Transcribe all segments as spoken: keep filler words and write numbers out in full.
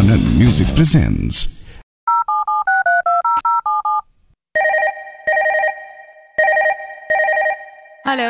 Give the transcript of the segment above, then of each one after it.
Anand Music presents. Hello.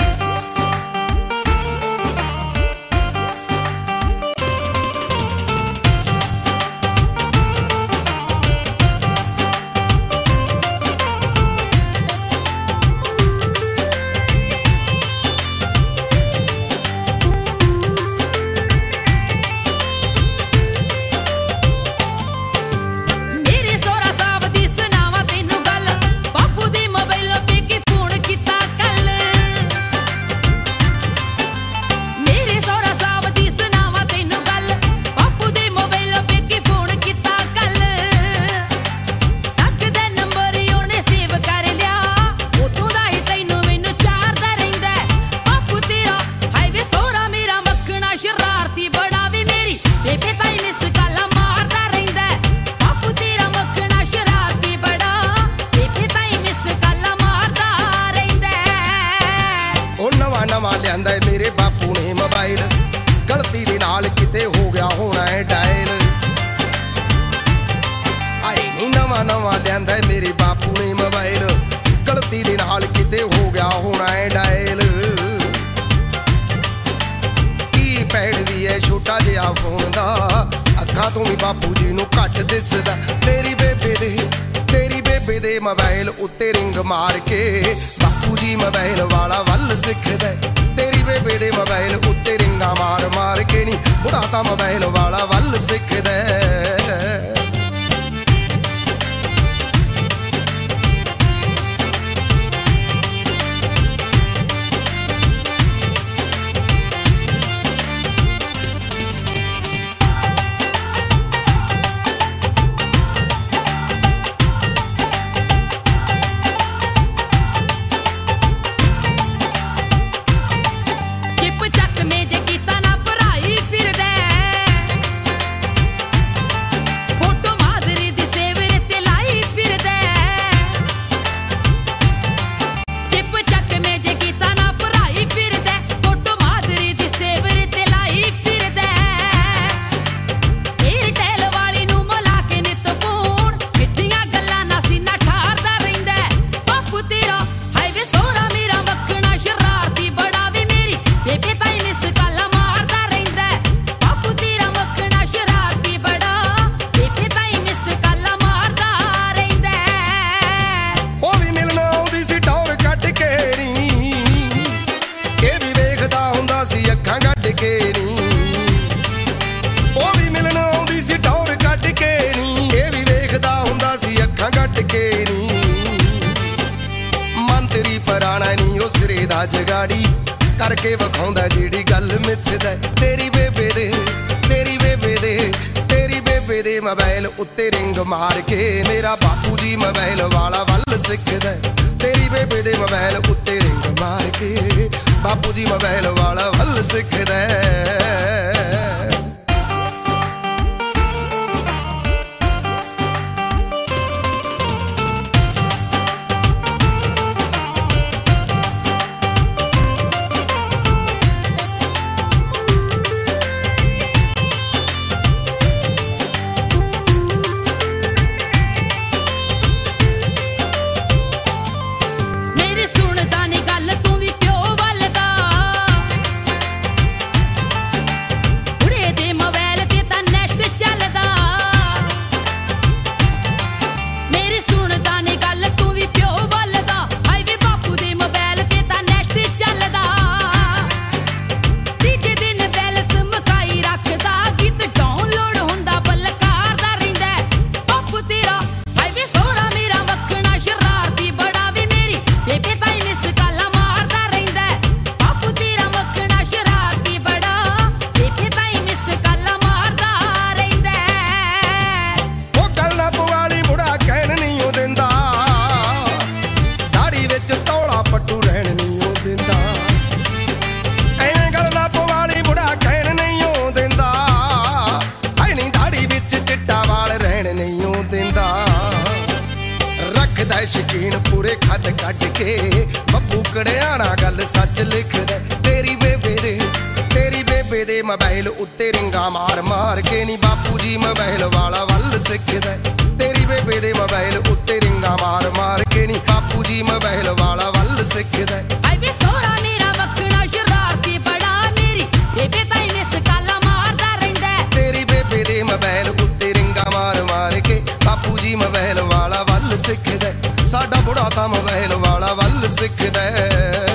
मेरे बापू ने mobile गलती दे नाल किते हो गया होना है डायल। आए नहीं नवा नवा लियांदा मेरे बापू ने मोबाइल गलती दे नाल किते हो गया होना है डायल। की पैड भी है छोटा जिहा फोन दा अखां तो भी बापू जी नूं घट दिसदा। तेरी बेबे दे तेरी बेबे दे मोबाइल उत्ते रिंग मार के बापू जी मोबाइल वाला वल सिखदा। तेरी बेबे दे मोबाइल उत्ते रिंगा मार मार के नी बुढ़ा ता मोबाइल वाला वल सिखदा। मंतरी पराना नी ओ सिरे दा जगाड़ी करके वखाउंदा जेड़ी गल मिथदा। तेरी बेबे दे तेरी बेबे दे तेरी बेबे दे मोबाइल उत्ते रिंग मार के मेरा बापू जी मोबाइल वाला वल सिखदा। तेरी बेबे दे मोबाइल उत्ते रिंग मार के बापू जी मोबाइल वाला वल सिखदा। शकीन पूरे खत कट के बब्बू कड़ियाना गल सच लिखदा। तेरी बेबे दे तेरी बेबे दे दे मोबाइल उत्ते रिंगा मार मार के नी बापू जी मोबाइल वाला वल सिखदा। तेरी बेबे दे मोबाइल उत्ते रिंगा मार मार के नी बापू जी मोबाइल वाला वल सिखदा। आई वे सोहरा मेरा वक्कड़ा शरारती बड़ा मेरी बेबे ताई मिस काला मारदा रहिंदा। तेरी बेबे दे मोबाइल उत्ते रिंगा मार मार के बापू जी मोबाइल वाला वल सिखदा। साडा बुढ़ा तां मोबाइल वाला वल सिखदा।